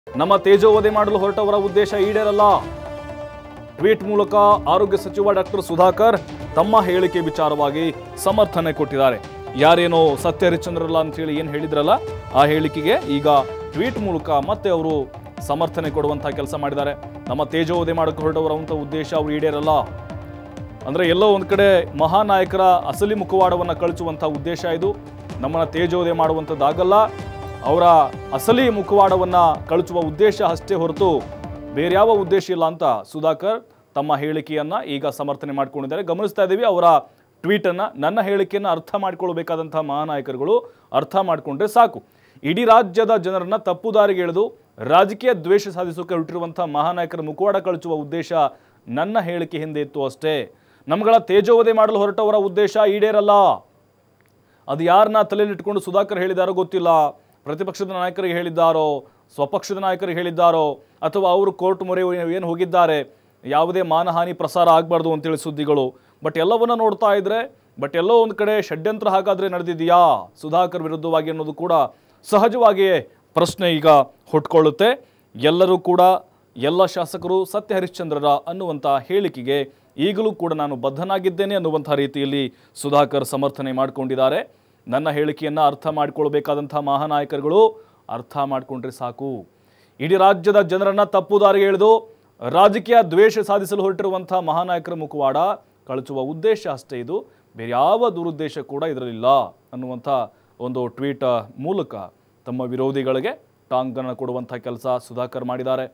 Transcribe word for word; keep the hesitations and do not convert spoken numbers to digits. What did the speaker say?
ನಮ್ಮ ತೇಜೋವಧೆ ಮಾಡಲು ಹೊರಟವರ ಉದ್ದೇಶ ಈಡೇರಲ್ಲ. ಟ್ವೀಟ್ ಮೂಲಕ ಆರೋಗ್ಯ ಸಚಿವ ಡಾಕ್ಟರ್ ಸುಧಾಕರ್ ತಮ್ಮ ಹೇಳಿಕೆ ವಿಚಾರವಾಗಿ ಸಮರ್ಥನೆ ಕೊಟ್ಟಿದ್ದಾರೆ. ಯಾರೇನೋ ಸತ್ಯ ಹರಿಶ್ಚಂದ್ರಲ್ಲ ಅಂತ ಹೇಳಿ ಏನು ಹೇಳಿದ್ರಲ್ಲ, ಆ ಹೇಳಿಕೆಗೆ ಈಗ ಟ್ವೀಟ್ ಮೂಲಕ ಮತ್ತೆ ಅವರು ಸಮರ್ಥನೆ ಕೊಡುವಂತಹ ಕೆಲಸ ಮಾಡಿದ್ದಾರೆ. ನಮ್ಮ ತೇಜೋವಧೆ ಮಾಡಕ್ಕೆ ಹೊರಟವರಂತ ಉದ್ದೇಶ ಅವರು ಈಡೇರಲ್ಲ ಅಂದ್ರೆ ಎಲ್ಲೋ ಒಂದ್ ಕಡೆ ಮಹಾನಾಯಕರ ಅಸಲಿ ಮುಖವಾಡವನ್ನು ಕಳಿಸುವಂತಹ ಉದ್ದೇಶ ಇದು. ನಮ್ಮನ್ನ ತೇಜೋವಧೆ ಮಾಡುವಂಥದ್ದಾಗಲ್ಲ, ಅವರ ಅಸಲಿ ಮುಖವಾಡವನ್ನ ಕಳಿಸುವ ಉದ್ದೇಶ ಅಷ್ಟೇ ಹೊರತು ಬೇರೆ ಯಾವ ಉದ್ದೇಶ ಇಲ್ಲ ಅಂತ ಸುಧಾಕರ್ ತಮ್ಮ ಹೇಳಿಕೆಯನ್ನ ಈಗ ಸಮರ್ಥನೆ ಮಾಡ್ಕೊಂಡಿದ್ದಾರೆ. ಗಮನಿಸ್ತಾ ಇದ್ದೀವಿ ಅವರ ಟ್ವೀಟ್ ಅನ್ನ. ನನ್ನ ಹೇಳಿಕೆಯನ್ನ ಅರ್ಥ ಮಾಡ್ಕೊಳ್ಬೇಕಾದಂತಹ ಮಹಾನಾಯಕರುಗಳು ಅರ್ಥ ಮಾಡ್ಕೊಂಡ್ರೆ ಸಾಕು. ಇಡೀ ರಾಜ್ಯದ ಜನರನ್ನ ತಪ್ಪು ದಾರಿಗೆ ಎಳೆದು ರಾಜಕೀಯ ದ್ವೇಷ ಸಾಧಿಸೋಕೆ ಹೊರಟಿರುವಂತಹ ಮಹಾನಾಯಕರ ಮುಖವಾಡ ಕಳಿಸುವ ಉದ್ದೇಶ ನನ್ನ ಹೇಳಿಕೆ ಹಿಂದೆ ಇತ್ತು ಅಷ್ಟೇ. ನಮ್ಗಳ ತೇಜೋವಧೆ ಮಾಡಲು ಹೊರಟವರ ಉದ್ದೇಶ ಈಡೇರಲ್ಲ. ಅದು ಯಾರನ್ನ ತಲೆಯಲ್ಲಿಟ್ಟುಕೊಂಡು ಸುಧಾಕರ್ ಹೇಳಿದಾರೋ ಗೊತ್ತಿಲ್ಲ. ಪ್ರತಿಪಕ್ಷದ ನಾಯಕರಿಗೆ ಹೇಳಿದ್ದಾರೋ, ಸ್ವಪಕ್ಷದ ನಾಯಕರಿಗೆ ಹೇಳಿದ್ದಾರೋ, ಅಥವಾ ಅವರು ಕೋರ್ಟ್ ಮೊರೆ ಏನು ಹೋಗಿದ್ದಾರೆ, ಯಾವುದೇ ಮಾನಹಾನಿ ಪ್ರಸಾರ ಆಗಬಾರ್ದು ಅಂತೇಳಿ ಸುದ್ದಿಗಳು. ಬಟ್ ಎಲ್ಲವನ್ನ ನೋಡ್ತಾ ಇದ್ರೆ ಬಟ್ ಎಲ್ಲೋ ಒಂದು ಕಡೆ ಷಡ್ಯಂತ್ರ ಹಾಗಾದ್ರೆ ನಡೆದಿದೆಯಾ ಸುಧಾಕರ್ ವಿರುದ್ಧವಾಗಿ ಅನ್ನೋದು ಕೂಡ ಸಹಜವಾಗಿಯೇ ಪ್ರಶ್ನೆ ಈಗ ಹುಟ್ಕೊಳ್ಳುತ್ತೆ. ಎಲ್ಲರೂ ಕೂಡ ಎಲ್ಲ ಶಾಸಕರು ಸತ್ಯ ಹರಿಶ್ಚಂದ್ರರ ಅನ್ನುವಂಥ ಹೇಳಿಕೆಗೆ ಈಗಲೂ ಕೂಡ ನಾನು ಬದ್ಧನಾಗಿದ್ದೇನೆ ಅನ್ನುವಂಥ ರೀತಿಯಲ್ಲಿ ಸುಧಾಕರ್ ಸಮರ್ಥನೆ ಮಾಡಿಕೊಂಡಿದ್ದಾರೆ. ನನ್ನ ಹೇಳಿಕೆಯನ್ನು ಅರ್ಥ ಮಾಡಿಕೊಳ್ಬೇಕಾದಂಥ ಮಹಾನಾಯಕರುಗಳು ಅರ್ಥ ಮಾಡಿಕೊಂಡ್ರೆ ಸಾಕು. ಇಡೀ ರಾಜ್ಯದ ಜನರನ್ನ ತಪ್ಪು ದಾರಿಗೆ ಎಳೆದು ರಾಜಕೀಯ ದ್ವೇಷ ಸಾಧಿಸಲು ಹೊರಟಿರುವಂಥ ಮಹಾನಾಯಕರ ಮುಖವಾಡ ಕಳಿಸುವ ಉದ್ದೇಶ ಅಷ್ಟೇ ಇದು, ಬೇರೆ ಯಾವ ದುರುದ್ದೇಶ ಕೂಡ ಇದರಲ್ಲಿಲ್ಲ ಅನ್ನುವಂಥ ಒಂದು ಟ್ವೀಟ್ ಮೂಲಕ ತಮ್ಮ ವಿರೋಧಿಗಳಿಗೆ ಟಾಂಗನ್ನು ಕೊಡುವಂಥ ಕೆಲಸ ಸುಧಾಕರ್ ಮಾಡಿದ್ದಾರೆ.